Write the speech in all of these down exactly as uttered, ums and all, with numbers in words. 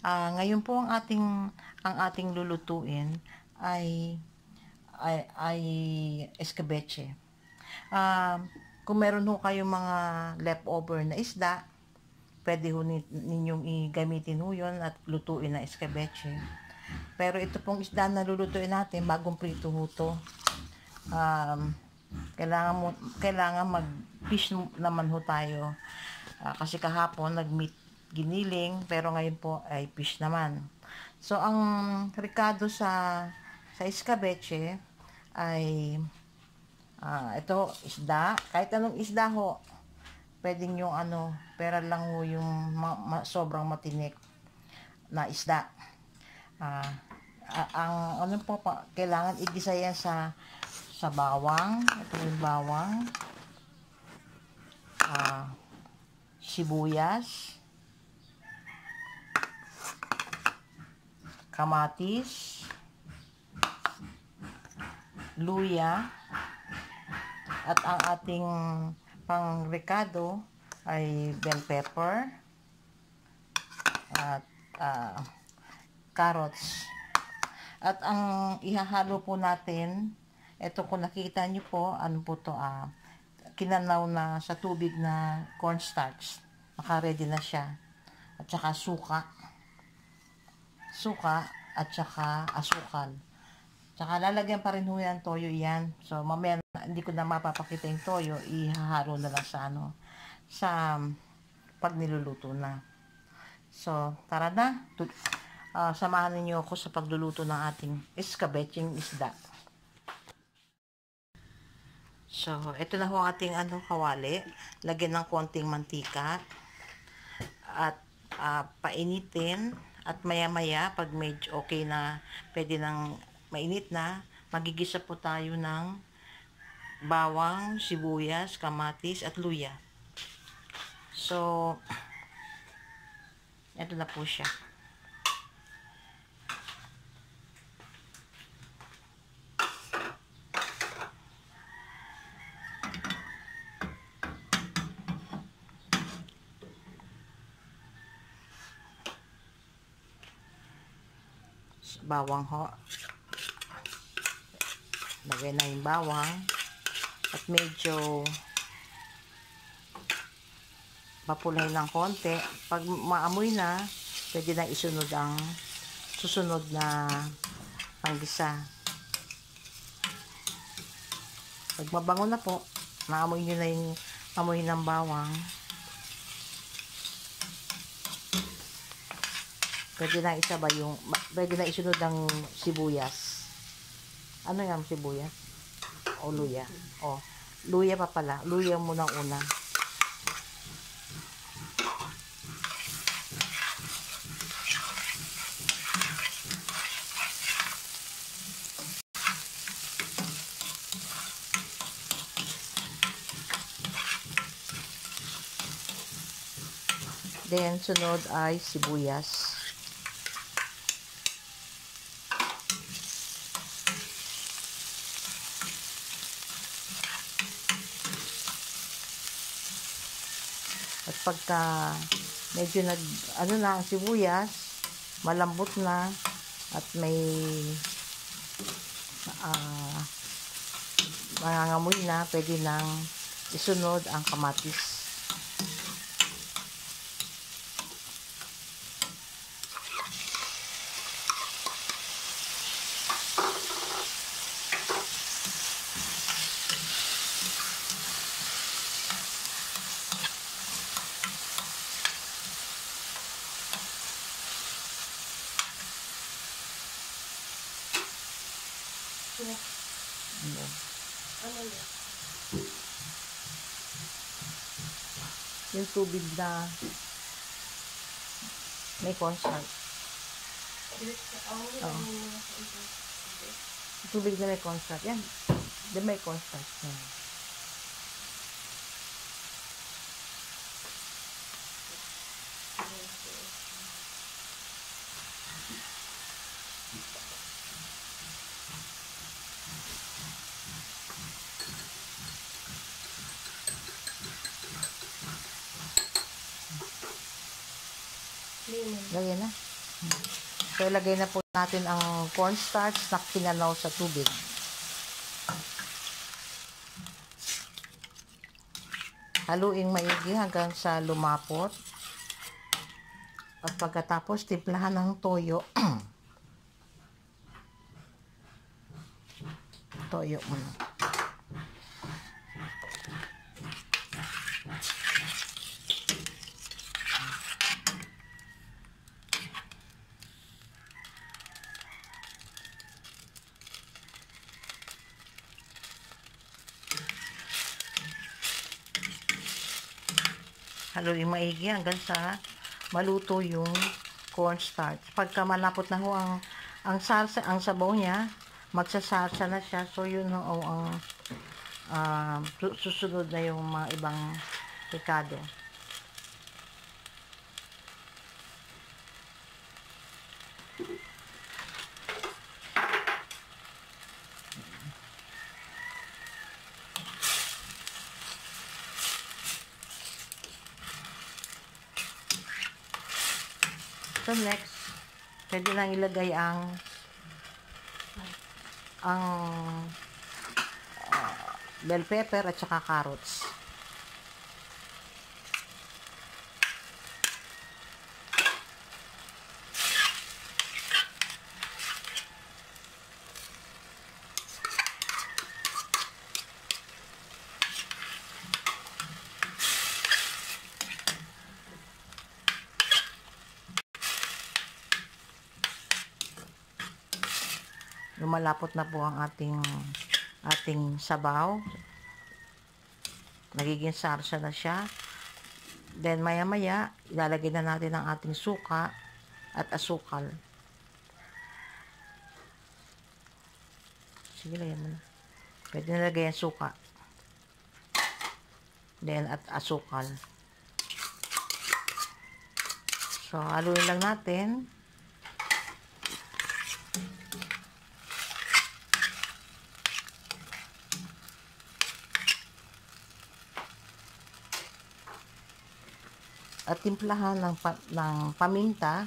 Ah, ngayon po ang ating ang ating lulutuin ay ay, ay escabeche. Ah, kung meron ho kayong mga leftover na isda, pwede ho ninyong i-gamitin ho yun at lutuin na escabeche. Pero ito pong isda na lulutuin natin, bagong prito ho to. Um, kailangan mo kailangan mag-fish naman ho tayo. Uh, kasi kahapon nag-meat giniling, pero ngayon po ay fish naman. So ang rekado sa sa escabeche ay uh, ito isda, kahit anong isda ho. Pwedeng yung ano, pero lang ho yung ma, ma, sobrang matinik na isda. Uh, ang ano po pa, kailangan igisa yan sa sa bawang. Ito yung bawang, uh, sibuyas, kamatis, luya, at ang ating pang rekado ay bell pepper at uh, carrots. At ang ihahalo po natin, ito kung nakita nyo po, ano po to, ah, kinanaw na sa tubig na cornstarch. Naka-ready na siya. At saka suka. Suka at saka asukal. Tsaka lalagyan pa rin ho yan, toyo yan. So mamaya hindi ko na mapapakita yung toyo, ihahalo na lang sa ano, sa pag niluluto na. So tara na. Uh, samahan niyo ako sa pagluluto ng ating escabecheng isda. So, ito na ho ang ating ano, kawali. Lagyan ng konting mantika at uh, painitin at maya-maya pag medyo okay na, pwede nang mainit na, magigisa po tayo ng bawang, sibuyas, kamatis at luya. So, ito na po siya. Bawang ho. Lagay na yung bawang at medyo papulay ng konti. Pag maamoy na, pwede na isunod ang susunod na panggisa. Pag mabango na po, maamoy nyo na yung amoy ng bawang, pwede na isabay yung, pwede na isunod ang sibuyas. Ano yung sibuyas? O luya. O, luya pa pala. Luya muna una. Then, sunod ay sibuyas. At pagka medyo nag ano na ang sibuyas, malambot na at may uh, mangangamoy na, pwede nang isunod ang kamatis. Ano? Ano yun? Yung tubig na may cornstarch. Oh. Tubig na may cornstarch. Yan. Di may cornstarch. Yan. Lagyan na. So, ilagay na po natin ang cornstarch na kinanaw sa tubig. Haluing maigi hanggang sa lumapot. At pagkatapos, timplahan ng toyo. Toyo muna. Haluin maigi hanggang sa maluto yung cornstarch. Pagka malapot na ho ang ang salsa, ang sabaw niya, magsasalsa na siya. So yun ho ang uh, susunod na yung mga ibang pikado. So next, pwede lang ilagay ang ang uh, bell pepper at saka carrots. Lumalapot na po ang ating ating sabaw. Nagiging sarsa na siya. Then maya maya ilalagay na natin ang ating suka at asukal. Sige, lagyan mo na. Pwede nalagay ang suka. Then at asukal. So haluin lang natin. At timplahan ng, pa, ng paminta.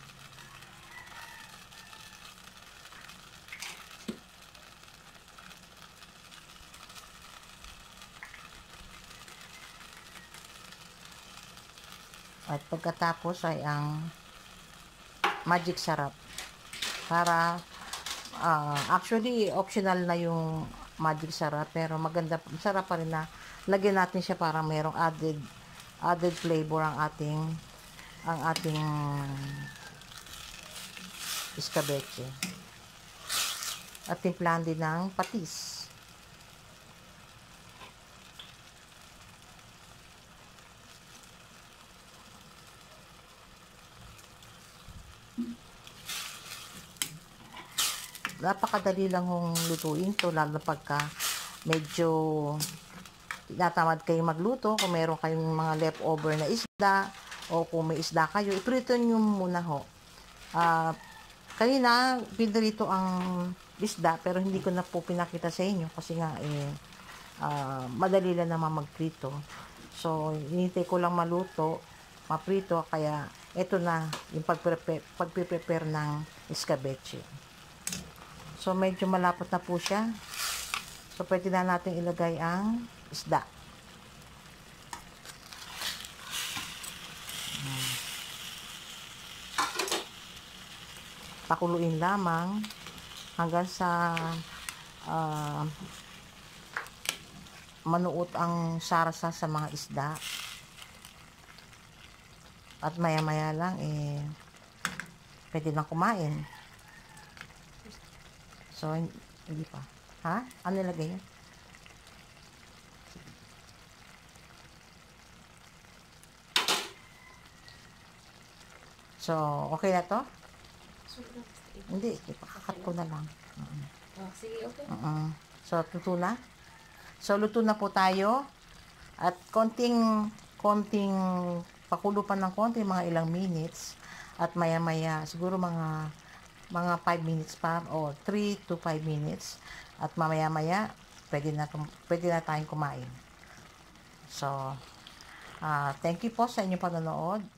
At pagkatapos ay ang magic sarap. Para, uh, actually, optional na yung magic sarap. Pero maganda, sarap pa rin na lagyan natin siya para merong added added flavor ang ating ang ating escabeche. At timplahan din ng patis. Napakadali lang hong lutuin to, lalo pagka medyo tinatamad kayo magluto. Kung meron kayong mga leftover na isda o kung may isda kayo, iprito nyo muna ho. Uh, kanina, pinrito ang isda pero hindi ko na po pinakita sa inyo kasi nga eh, uh, madali lang naman magprito. So, hinintay ko lang maluto, maprito, kaya ito na yung pagprepare, pagpiprepare ng escabeche. So, medyo malapot na po siya. So, pwede na natin ilagay ang isda. Pakuluin lamang hanggang sa uh, manuot ang sarsa sa mga isda. At maya maya lang eh pwede na kumain. So hindi pa. Ha? Ano nilagay yun? So, okay na to? Hindi, ipakakat ko na lang. Uh-uh. Oh, sige, okay. Uh-uh. So, luto na. So, luto na po tayo. At konting, konting, pakulo pa ng konti, mga ilang minutes. At maya-maya, siguro mga, mga five minutes pa, o three to five minutes. At mamaya-maya, pwede na, pwede na tayong kumain. So, uh, thank you po sa inyong panonood.